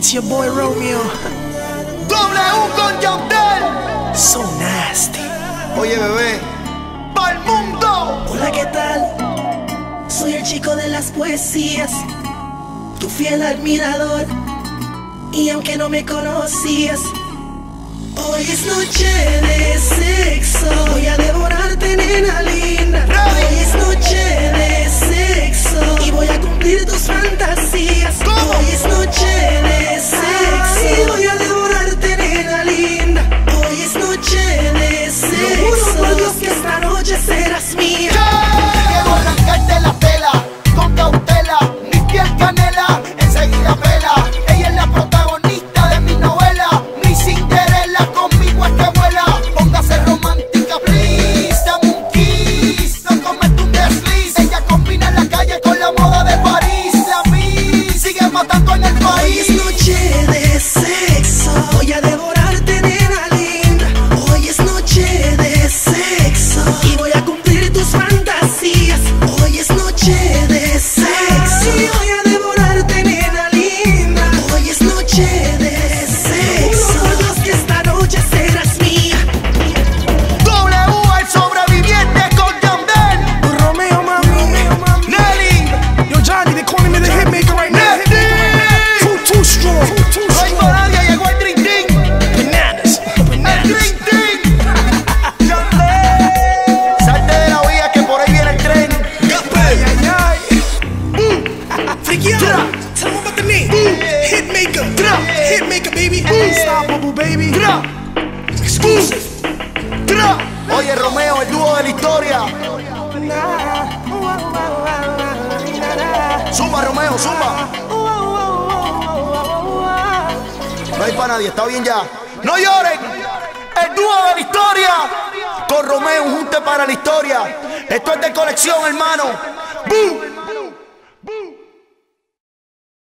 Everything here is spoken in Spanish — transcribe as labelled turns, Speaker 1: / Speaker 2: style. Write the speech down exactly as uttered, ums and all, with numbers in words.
Speaker 1: It's your boy Romeo.
Speaker 2: W con Yandel.
Speaker 1: So nasty.
Speaker 2: Oye, bebé, pa'l mundo.
Speaker 1: Hola, ¿qué tal? Soy el chico de las poesías, tu fiel admirador. Y aunque no me conocías, hoy es noche de sexo. Voy a devorarte, nena linda. Hoy es noche de sexo y voy a cumplir tus fantasías. Hoy es noche de sexo y voy a devorarte, nena linda. Hoy es noche de sexo. Lo juro por Dios que esta noche serás mía.
Speaker 2: Quiero arrancarte la tela con cautela, mi piel canela, enseguida pela. Ella es la protagonista de mi novela, mi Cinderella, conmigo es que vuela. Póngase romántica, please, dame un kiss, no comete un desliz. Ella combina la calle con la moda de París. La Miss sigue matando en el país.
Speaker 1: Hoy es noche de sexo, voy a devorarte, nena linda. Hoy es noche de sexo y voy a cumplir tus fantasías. Hoy es noche de sexo y voy a devorarte, nena linda. Hoy es noche de sexo. Juro por Dios que esta noche serás mía.
Speaker 2: W, el sobreviviente con Yandel.
Speaker 1: Romeo, mami.
Speaker 2: Nelly,
Speaker 1: Yo, Johnny, they calling me the hitmaker right now. Too, too strong. Too, too
Speaker 2: no hay
Speaker 1: strong.
Speaker 2: nadie, llegó el Dream Team.
Speaker 1: Bananas.
Speaker 2: El
Speaker 1: Bananas.
Speaker 2: Dream Team. Yandel. Salte de la vía que por ahí viene el tren.
Speaker 1: Ay, ay, ay. Freaky out. Tell them about the name. Hitmaker. Hitmaker, baby. Unstoppable, baby.
Speaker 2: Tra,
Speaker 1: Exclusive.
Speaker 2: tra. Oye, Romeo, el dúo de la historia. Zumba, Romeo, zumba. No hay para nadie, está bien ya. No lloren. El dúo de la historia. Con Romeo, un junte para la historia. Esto es de colección, hermano. ¡Bum!